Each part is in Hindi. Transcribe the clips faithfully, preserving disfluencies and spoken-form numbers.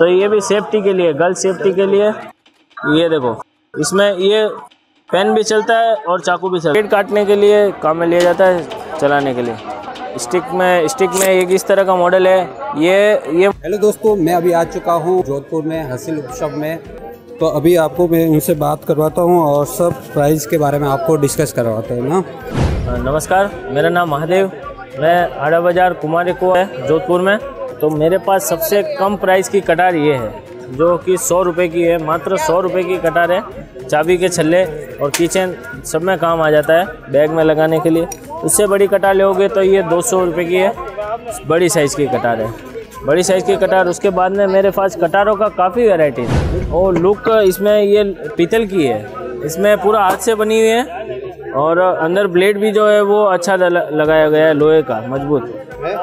तो ये भी सेफ्टी के लिए, गर्ल सेफ्टी के लिए। ये देखो, इसमें ये पेन भी चलता है और चाकू भी चलता है। पेड़ काटने के लिए काम में लिया जाता है, चलाने के लिए। स्टिक में स्टिक में एक इस तरह का मॉडल है। ये ये हेलो दोस्तों, मैं अभी आ चुका हूँ जोधपुर में हसील उत्सव में। तो अभी आपको मैं उनसे बात करवाता हूँ और सब प्राइस के बारे में आपको डिस्कस करवाता हूँ ना। नमस्कार, मेरा नाम महादेव, मैं आड़ा बाजार कुमारी को है जोधपुर में। तो मेरे पास सबसे कम प्राइस की कटार ये है, जो कि सौ रुपये की है। मात्र सौ रुपये की कटार है। चाबी के छल्ले और किचन सब में काम आ जाता है, बैग में लगाने के लिए। उससे बड़ी कटार लोगे तो ये दो सौ रुपये की है, बड़ी साइज़ की कटार है, बड़ी साइज़ की कटार। उसके बाद में मेरे पास कटारों का काफ़ी वैरायटी है। और लुक इसमें ये पीतल की है, इसमें पूरा हाथ से बनी हुई है। और अंदर ब्लेड भी जो है वो अच्छा लगाया गया है, लोहे का मजबूत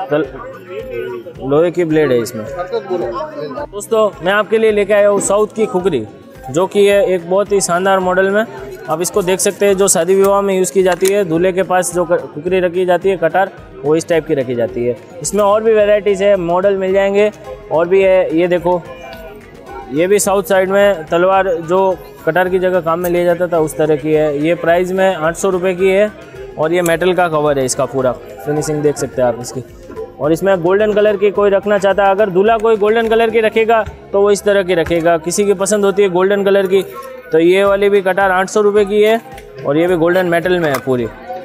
लोहे की ब्लेड है इसमें। दोस्तों, मैं आपके लिए लेके आया हूँ साउथ की खुकरी, जो कि है एक बहुत ही शानदार मॉडल में। आप इसको देख सकते हैं, जो शादी विवाह में यूज़ की जाती है। दूल्हे के पास जो खुकरी रखी जाती है कटार, वो इस टाइप की रखी जाती है। इसमें और भी वैरायटीज़ है, मॉडल मिल जाएंगे और भी है। ये देखो, ये भी साउथ साइड में तलवार जो कटार की जगह काम में लिया जाता था, उस तरह की है। ये प्राइस में आठ सौ रुपये की है। और ये मेटल का कवर है, इसका पूरा फिनिशिंग देख सकते हैं आप इसकी। और इसमें गोल्डन कलर की कोई रखना चाहता है, अगर दूल्हा कोई गोल्डन कलर की रखेगा तो वो इस तरह की रखेगा। किसी की पसंद होती है गोल्डन कलर की, तो ये वाली भी कटार आठ सौ रुपये की है। और ये भी गोल्डन मेटल में है पूरी।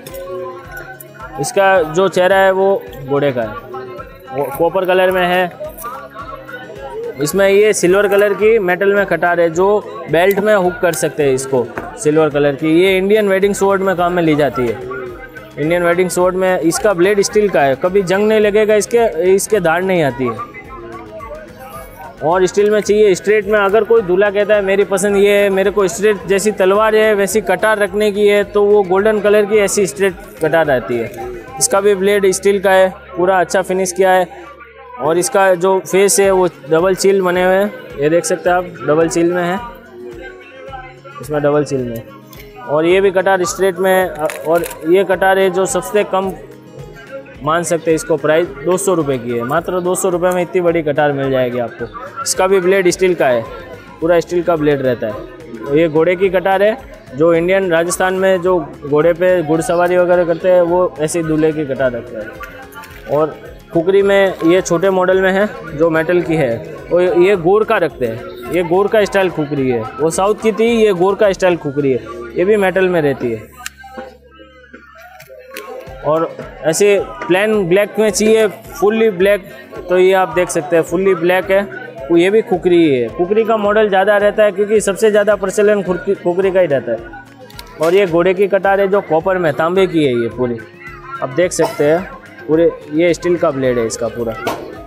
इसका जो चेहरा है वो घोड़े का है, वो कॉपर कलर में है। इसमें ये सिल्वर कलर की मेटल में कटार है, जो बेल्ट में हुक कर सकते हैं इसको, सिल्वर कलर की। ये इंडियन वेडिंग स्वॉर्ड में काम में ली जाती है। इंडियन वेडिंग स्वॉर्ड में इसका ब्लेड स्टील का है, कभी जंग नहीं लगेगा इसके इसके धार नहीं आती है। और स्टील में चाहिए, स्ट्रेट में। अगर कोई दूल्हा कहता है मेरी पसंद ये है, मेरे को स्ट्रेट जैसी तलवार है वैसी कटार रखने की है, तो वो गोल्डन कलर की ऐसी स्ट्रेट कटार आती है। इसका भी ब्लेड स्टील का है, पूरा अच्छा फिनिश किया है। और इसका जो फेस है वो डबल चील बने हुए हैं, ये देख सकते हैं आप, डबल चील में है, इसमें डबल चील में। और ये भी कटार स्ट्रेट में है। और ये कटार है जो सबसे कम मान सकते हैं, इसको प्राइस दो सौ रुपये की है। मात्र दो सौ रुपये में इतनी बड़ी कटार मिल जाएगी आपको। इसका भी ब्लेड स्टील का है, पूरा स्टील का ब्लेड रहता है। ये घोड़े की कटार है, जो इंडियन राजस्थान में जो घोड़े पे घुड़सवारी वगैरह करते हैं, वो ऐसी दूल्हे की कटार रखते हैं। और खुकरी में ये छोटे मॉडल में है, जो मेटल की है। और ये गोर का रखते हैं, ये गोर का स्टाइल खुकरी है। वो साउथ की थी, ये गोर का स्टाइल खुकरी है। ये भी मेटल में रहती है। और ऐसे प्लेन ब्लैक में चाहिए, फुल्ली ब्लैक, तो ये आप देख सकते हैं फुल्ली ब्लैक है। ये भी खुकरी है। खुकरी का मॉडल ज़्यादा रहता है, क्योंकि सबसे ज़्यादा प्रचलन खुकरी का ही रहता है। और ये घोड़े की कटार है, जो कॉपर में तांबे की है ये पूरी, आप देख सकते हैं पूरे। ये स्टील का ब्लेड है इसका पूरा।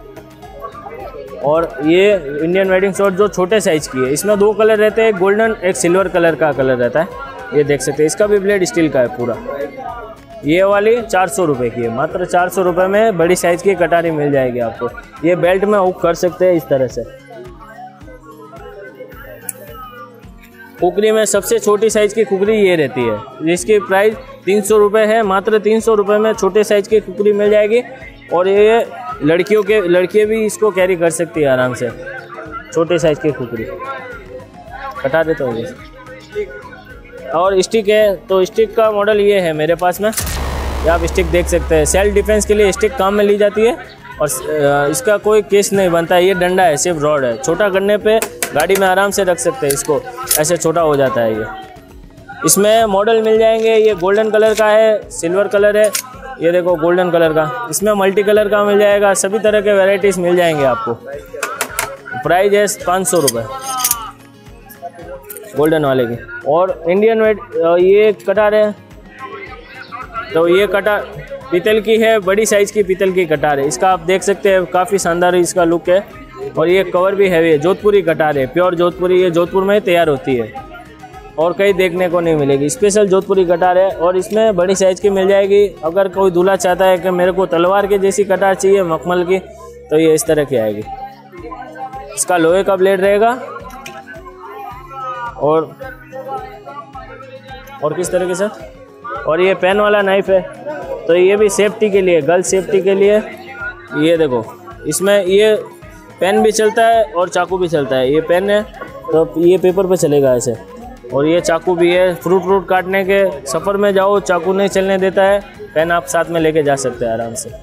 और ये इंडियन वेडिंग स्वॉर्ड जो छोटे साइज़ की है, इसमें दो कलर रहते हैं, गोल्डन, एक सिल्वर कलर का कलर रहता है। ये देख सकते हैं, इसका भी ब्लेड स्टील का है पूरा। ये वाली चार सौ रुपये की है। मात्र चार सौ रुपये में बड़ी साइज़ की कटारी मिल जाएगी आपको। ये बेल्ट में हुक कर सकते हैं इस तरह से। खुकरी में सबसे छोटी साइज़ की खुकरी ये रहती है, जिसकी प्राइस तीन सौ रुपये है। मात्र तीन सौ रुपये में छोटे साइज़ की खुकरी मिल जाएगी। और ये लड़कियों के लड़कियाँ भी इसको कैरी कर सकती है आराम से, छोटे साइज़ की खुकरी। कटा देता हूँ ये। और स्टिक है, तो स्टिक का मॉडल ये है मेरे पास में। ये आप स्टिक देख सकते हैं, सेल्फ डिफेंस के लिए स्टिक काम में ली जाती है। और इसका कोई केस नहीं बनता है, ये डंडा है, सिर्फ रॉड है। छोटा करने पे गाड़ी में आराम से रख सकते हैं इसको, ऐसे छोटा हो जाता है ये। इसमें मॉडल मिल जाएंगे। ये गोल्डन कलर का है, सिल्वर कलर है, ये देखो गोल्डन कलर का। इसमें मल्टी कलर का मिल जाएगा, सभी तरह के वेराइटीज़ मिल जाएंगे आपको। प्राइस है पाँच सौ रुपये गोल्डन वाले की। और इंडियन वेट ये कटार है, तो ये कटार पीतल की है, बड़ी साइज़ की पीतल की कटार है। इसका आप देख सकते हैं, काफ़ी शानदार इसका लुक है। और ये कवर भी हैवी है, जोधपुरी कटार है, प्योर जोधपुरी। ये जोधपुर में ही तैयार होती है और कहीं देखने को नहीं मिलेगी, स्पेशल जोधपुरी कटार है। और इसमें बड़ी साइज़ की मिल जाएगी। अगर कोई दूल्हा चाहता है कि मेरे को तलवार की जैसी कटार चाहिए मखमल की, तो ये इस तरह की आएगी। इसका लोहे का ब्लेड रहेगा। और और किस तरीके से, और ये पेन वाला नाइफ है, तो ये भी सेफ्टी के लिए, गर्ल सेफ्टी के लिए। ये देखो, इसमें ये पेन भी चलता है और चाकू भी चलता है। ये पेन है तो ये पेपर पे चलेगा ऐसे, और ये चाकू भी है। फ्रूट व्रूट काटने के सफ़र में जाओ, चाकू नहीं चलने देता है, पेन आप साथ में लेके जा सकते हैं आराम से।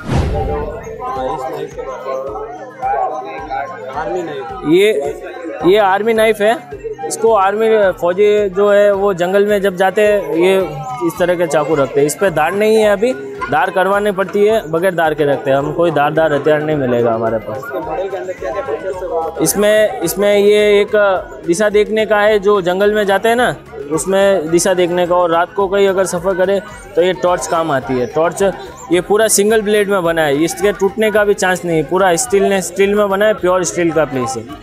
ये ये आर्मी नाइफ है। इसको आर्मी फौजी जो है वो जंगल में जब जाते हैं ये इस तरह के चाकू रखते हैं। इस पर दाढ़ नहीं है, अभी दाढ़ करवानी पड़ती है, बगैर दाढ़ के रखते हैं हम। कोई दाढ़दार हथियार नहीं मिलेगा हमारे पास। इसमें इसमें ये एक दिशा देखने का है, जो जंगल में जाते हैं ना उसमें दिशा देखने का, और रात को कहीं अगर सफ़र करे तो ये टॉर्च काम आती है। टॉर्च ये पूरा सिंगल ब्लेड में बना है, इसके टूटने का भी चांस नहीं, पूरा स्टील ने स्टील में बना है, प्योर स्टील का पीस है।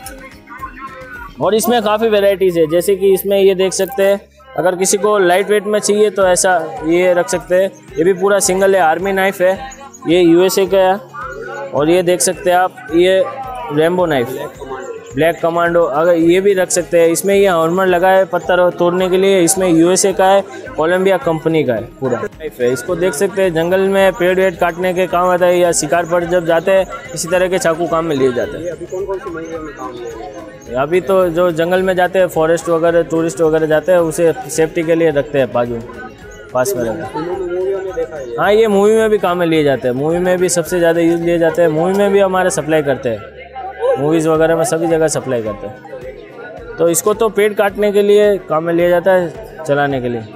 और इसमें काफ़ी वेराइटीज़ है, जैसे कि इसमें ये देख सकते हैं, अगर किसी को लाइट वेट में चाहिए तो ऐसा ये रख सकते हैं। ये भी पूरा सिंगल है, आर्मी नाइफ है, ये यूएसए का है। और ये देख सकते हैं आप, ये रेम्बो नाइफ, ब्लैक कमांडो, अगर ये भी रख सकते हैं। इसमें ये हैमर लगा है पत्थर तोड़ने के लिए, इसमें यूएसए का है, कोलंबिया कंपनी का है पूरा नाइफ है। इसको देख सकते हैं, जंगल में पेड़ वेड़ काटने के काम आता है, या शिकार पर जब जाते हैं इसी तरह के चाकू काम में लिए जाते हैं। अभी कौन कौन सी मूवी में काम है? अभी तो जो जंगल में जाते हैं, फॉरेस्ट वगैरह टूरिस्ट वगैरह जाते हैं, उसे सेफ्टी के लिए रखते हैं बाजू पास में रखते हैं। हाँ, ये मूवी में भी काम में लिए जाते हैं, मूवी में भी सबसे ज़्यादा यूज़ लिए जाते हैं। मूवी में भी हमारे सप्लाई करते हैं, मूवीज़ वगैरह में सभी जगह सप्लाई करते हैं। तो इसको तो पेड़ काटने के लिए काम में लिया जाता है, चलाने के लिए।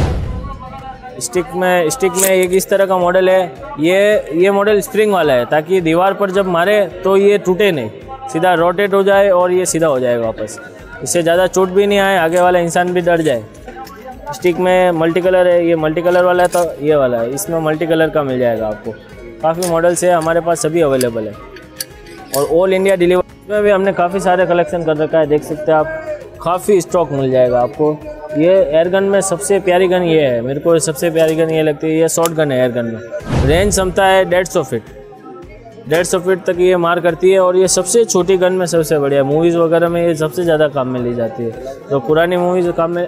स्टिक में स्टिक में एक इस तरह का मॉडल है, ये ये मॉडल स्प्रिंग वाला है, ताकि दीवार पर जब मारे तो ये टूटे नहीं, सीधा रोटेट हो जाए और ये सीधा हो जाएगा वापस। इससे ज़्यादा चोट भी नहीं आए, आगे वाला इंसान भी डर जाए। स्टिक में मल्टी कलर है, ये मल्टी कलर वाला है, तो ये वाला है, इसमें मल्टी कलर का मिल जाएगा आपको। काफ़ी मॉडल्स है हमारे पास, सभी अवेलेबल है, और ऑल इंडिया डिलीवरी में भी हमने काफ़ी सारे कलेक्शन कर रखा है। देख सकते हैं आप, काफ़ी स्टॉक मिल जाएगा आपको। ये एयर गन में सबसे प्यारी गन ये है, मेरे को सबसे प्यारी गन ये लगती है। ये शॉर्ट गन है एयर गन में, रेंज क्षमता है डेढ़ सौ फीट डेढ़ सौ फीट तक ये मार करती है, और ये सबसे छोटी गन में सबसे बढ़िया। मूवीज़ वगैरह में ये सबसे ज़्यादा काम में ली जाती है, तो पुरानी मूवीज़ काम में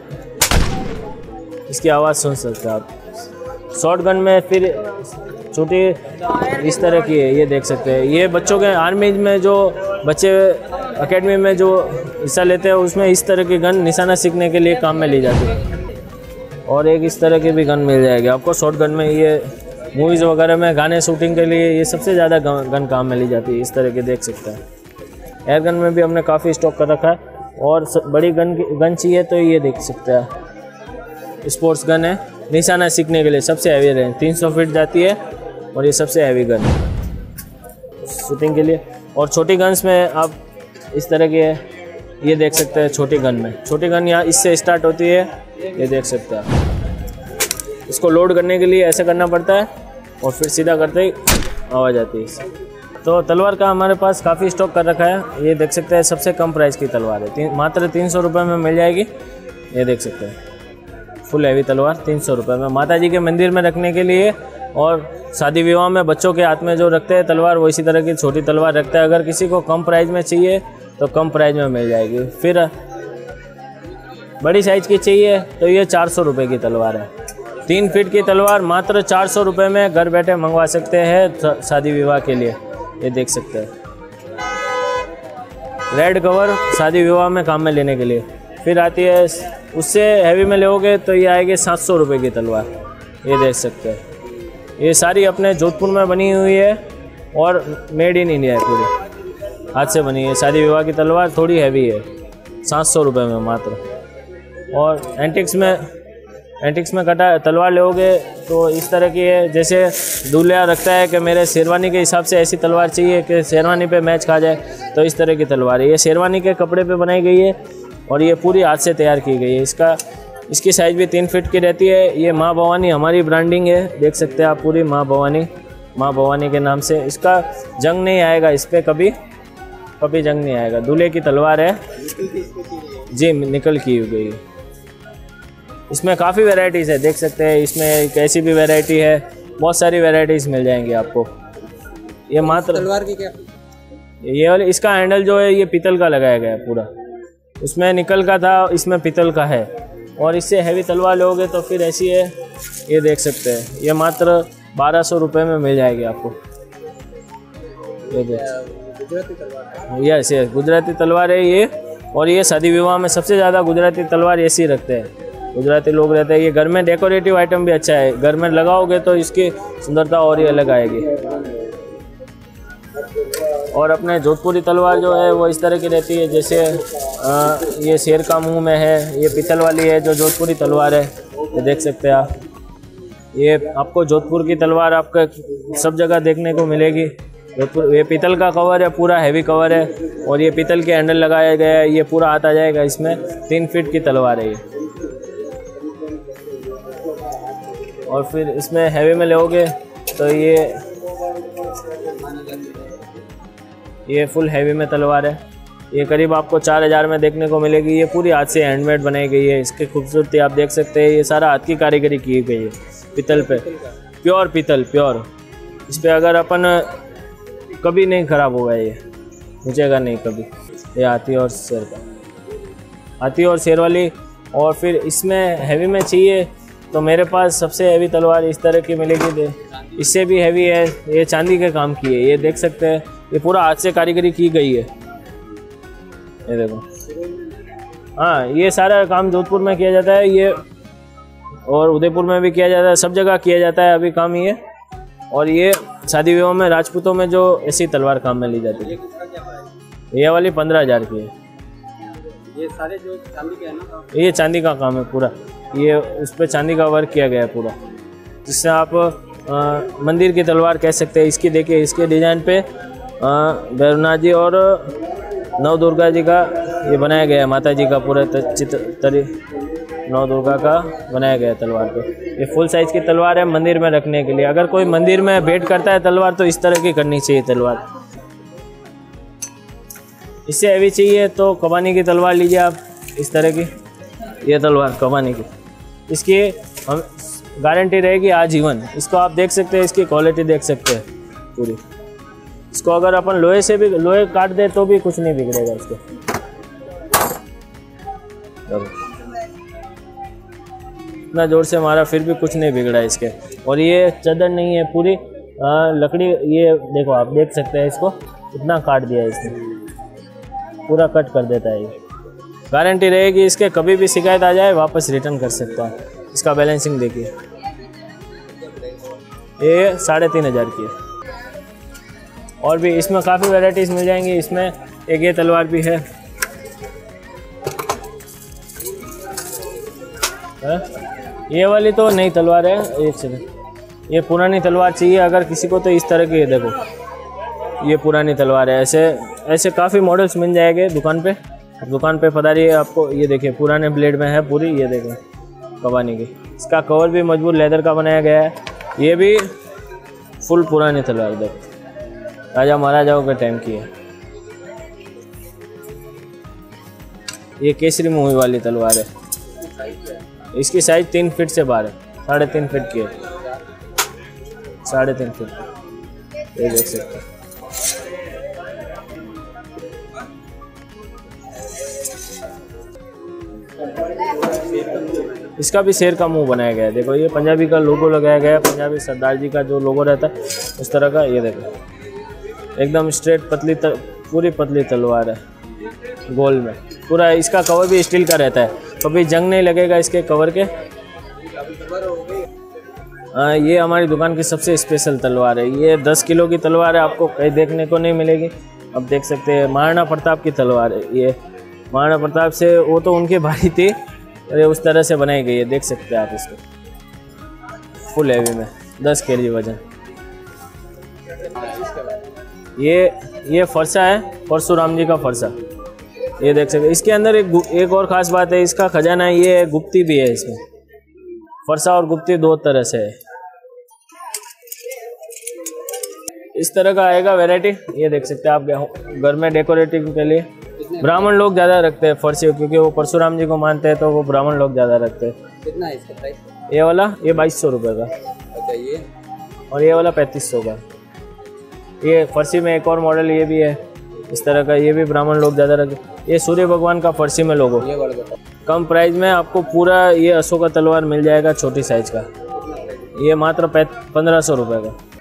इसकी आवाज़ सुन सकते हैं आप। शॉर्ट गन में फिर छोटी इस तरह की है, ये देख सकते हैं। ये बच्चों के आर्मी में जो बच्चे एकेडमी में जो हिस्सा लेते हैं उसमें इस तरह की गन निशाना सीखने के लिए काम में ली जाती है। और एक इस तरह की भी गन मिल जाएगी आपको शॉर्ट गन में। ये मूवीज़ वगैरह में गाने शूटिंग के लिए ये सबसे ज़्यादा गन काम में ली जाती है, इस तरह के देख सकते हैं। एयर गन में भी हमने काफ़ी स्टॉक कर रखा है, और बड़ी गन गन चाहिए तो ये देख सकते हैं। स्पोर्ट्स गन है, निशाना सीखने के लिए सबसे हैवी रेंज तीन सौ फीट जाती है, और ये सबसे हैवी गन है शूटिंग के लिए। और छोटी गन्स में आप इस तरह के ये देख सकते हैं। छोटी गन में छोटी गन यहाँ इससे स्टार्ट होती है, ये देख सकते हैं। इसको लोड करने के लिए ऐसे करना पड़ता है, और फिर सीधा करते ही आवाज़ आती है। तो तलवार का हमारे पास काफ़ी स्टॉक कर रखा है। ये देख सकते हैं, सबसे कम प्राइस की तलवार है, तीन मात्र तीन सौ रुपये में मिल जाएगी। ये देख सकते हैं, फुल हैवी तलवार तीन सौ रुपये में, माता जी के मंदिर में रखने के लिए। और शादी विवाह में बच्चों के हाथ में जो रखते हैं तलवार, वो इसी तरह की छोटी तलवार रखता है। अगर किसी को कम प्राइस में चाहिए तो कम प्राइस में मिल जाएगी। फिर बड़ी साइज़ की चाहिए तो ये चार सौ रुपये की तलवार है। तीन फीट की तलवार मात्र चार सौ रुपये में घर बैठे मंगवा सकते हैं शादी विवाह के लिए। ये देख सकते हैं, रेड कवर शादी विवाह में काम में लेने के लिए। फिर आती है, उससे हैवी में लोगे तो ये आएगी सात सौ रुपये की तलवार। ये देख सकते हैं, ये सारी अपने जोधपुर में बनी हुई है, और मेड इन इंडिया है, पूरी हाथ से बनी है। शादी विवाह की तलवार थोड़ी हैवी है, सात सौ रुपये में मात्र। और एंटिक्स में एंटिक्स में कटा तलवार लोगे तो इस तरह की है, जैसे दूल्हा रखता है कि मेरे शेरवानी के हिसाब से ऐसी तलवार चाहिए कि शेरवानी पे मैच खा जाए, तो इस तरह की तलवार है। ये शेरवानी के कपड़े पे बनाई गई है, और ये पूरी हाथ से तैयार की गई है। इसका इसकी साइज़ भी तीन फीट की रहती है। ये माँ भवानी हमारी ब्रांडिंग है, देख सकते हैं आप, पूरी माँ भवानी माँ भवानी के नाम से। इसका जंग नहीं आएगा, इस पर कभी कभी जंग नहीं आएगा। दूल्हे की तलवार है जी, निकल की हुई गई। इसमें काफ़ी वैरायटीज़ है, देख सकते हैं। इसमें एक ऐसी भी वैरायटी है, बहुत सारी वैरायटीज़ मिल जाएंगी आपको। ये मात्र तलवार की क्या, ये वाले इसका हैंडल जो है ये पीतल का लगाया गया है पूरा, उसमें निकल का था, इसमें पीतल का है। और इससे हैवी तलवार लोगे तो फिर ऐसी है, ये देख सकते हैं। ये मात्र बारह सौ रुपये में मिल जाएगी आपको। ये देख गुजराती तलवार। यस यस गुजराती तलवार है ये। और ये शादी विवाह में सबसे ज़्यादा गुजराती तलवार ऐसी ही रखते हैं, गुजराती लोग रहते हैं। ये घर में डेकोरेटिव आइटम भी अच्छा है, घर में लगाओगे तो इसकी सुंदरता और ही अलग आएगी। और अपने जोधपुरी तलवार जो है वो इस तरह की रहती है, जैसे आ, ये शेर का मुंह में है, ये पीतल वाली है जो जोधपुरी तलवार है, ये देख सकते हैं आप। ये आपको जोधपुर की तलवार आपका सब जगह देखने को मिलेगी। जोधपुर ये पीतल का कवर है, पूरा हैवी कवर है और ये पीतल के हैंडल लगाया गया है, ये पूरा हाथ आ जाएगा इसमें। तीन फीट की तलवार है ये। और फिर इसमें हैवी में लोगे तो ये ये फुल हैवी में तलवार है। ये करीब आपको चार हज़ार में देखने को मिलेगी। ये पूरी हाथ से हैंडमेड बनाई गई है। इसकी खूबसूरती आप देख सकते हैं, ये सारा हाथ की कारीगरी की गई है पीतल पे, प्योर पीतल प्योर। इस पर अगर अपन कभी नहीं ख़राब होगा, ये पूछेगा नहीं कभी। ये हाथी और शेर का, हाथी और शेर वाली। और फिर इसमें हैवी में चाहिए तो मेरे पास सबसे हैवी तलवार इस तरह की मिलेगी, इससे भी हैवी है। ये चांदी के काम की है, ये देख सकते हैं। ये पूरा हाथ से कारीगरी की गई है, ये देखो। हाँ, ये सारा काम जोधपुर में किया जाता है ये, और उदयपुर में भी किया जाता है, सब जगह किया जाता है अभी काम ये। और ये शादी विवाह में राजपूतों में जो ऐसी तलवार काम में ली जाती है, ये वाली पंद्रह हज़ार की है। ये सारे जो चांदी के है ना, ये चांदी का काम है पूरा। ये उस पर चांदी का वर्क किया गया है पूरा, जिससे आप आ, मंदिर की तलवार कह सकते हैं। इसकी देखिए, इसके डिज़ाइन पे भैरवनाथ जी और नव दुर्गा जी का ये बनाया गया है, माता जी का पूरा चित्र तरी नौ दुर्गा का बनाया गया है तलवार पे। ये फुल साइज़ की तलवार है मंदिर में रखने के लिए। अगर कोई मंदिर में भेंट करता है तलवार तो इस तरह की करनी चाहिए तलवार। इससे हैवी चाहिए तो कबानी की तलवार लीजिए आप, इस तरह की। ये तलवार कबानी की, इसकी हम गारंटी रहेगी आजीवन। इसको आप देख सकते हैं, इसकी क्वालिटी देख सकते हैं पूरी। इसको अगर अपन लोहे से भी लोहे काट दे तो भी कुछ नहीं बिगड़ेगा इसको। इतना जोर से मारा फिर भी कुछ नहीं बिगड़ा इसके। और ये चदर नहीं है, पूरी आ, लकड़ी। ये देखो, आप देख सकते हैं इसको, इतना काट दिया है इसने, पूरा कट कर देता है ये। गारंटी रहेगी इसके, कभी भी शिकायत आ जाए वापस रिटर्न कर सकता है। इसका बैलेंसिंग देखिए, ये साढ़े तीन हज़ार की है। और भी इसमें काफ़ी वैरायटीज़ मिल जाएंगी। इसमें एक ये तलवार भी है, है? ये वाली तो नई तलवार है। एक सेकंड, ये पुरानी तलवार चाहिए अगर किसी को तो इस तरह की, देखो ये पुरानी तलवार है। ऐसे ऐसे काफ़ी मॉडल्स मिल जाएंगे दुकान पे। दुकान पे पधारिए, आपको ये देखिए पुराने ब्लेड में है पूरी। ये देखो कबानी की, इसका कवर भी मजबूत लेदर का बनाया गया है। ये भी फुल पुरानी तलवार, देखो राजा महाराजाओं के टाइम की है। ये केसरी मुंह वाली तलवार है। इसकी साइज तीन फीट से बाहर है, साढ़े तीन फीट की है, साढ़े तीन फीट। ये देख सकते हैं। इसका भी शेर का मुंह बनाया गया है। देखो, ये पंजाबी का लोगो लगाया गया है, पंजाबी सरदार जी का जो लोगो रहता है उस तरह का। ये देखो एकदम स्ट्रेट पतली तर, पूरी पतली तलवार है, गोल में पूरा। इसका कवर भी स्टील का रहता है, कभी जंग नहीं लगेगा इसके कवर के। आ, ये हमारी दुकान की सबसे स्पेशल तलवार है। ये दस किलो की तलवार है, आपको कहीं देखने को नहीं मिलेगी। अब देख सकते हैं, महाराणा प्रताप की तलवार है ये। महाराणा प्रताप से, वो तो उनकी भाई थी, अरे उस तरह से बनाई गई है। देख सकते हैं आप इसको, फुल हैवी में, दस के जी वजन। ये ये फरसा है, परशुराम जी का फरसा। ये देख सकते हैं। इसके अंदर एक एक और ख़ास बात है, इसका खजाना है, ये गुप्ती भी है इसमें। फरसा और गुप्ती दो तरह से है। इस तरह का आएगा वैरायटी। ये देख सकते हैं आप, घर में डेकोरेटिव के लिए ब्राह्मण लोग ज़्यादा रखते हैं फरसे, क्योंकि वो परशुराम जी को मानते हैं, तो वो ब्राह्मण लोग ज़्यादा रखते हैं। कितना है इसका प्राइस? ये वाला ये बाईस सौ रुपये का। अच्छा, ये और ये वाला पैंतीस सौ का। ये फरसी में एक और मॉडल ये भी है इस तरह का, ये भी ब्राह्मण लोग ज़्यादा रखते। ये सूर्य भगवान का फरसी में लोगो। ये वाला बताओ। कम प्राइस में आपको पूरा ये अशोका तलवार मिल जाएगा, छोटी साइज़ का। ये मात्र पंद्रह सौ रुपये का।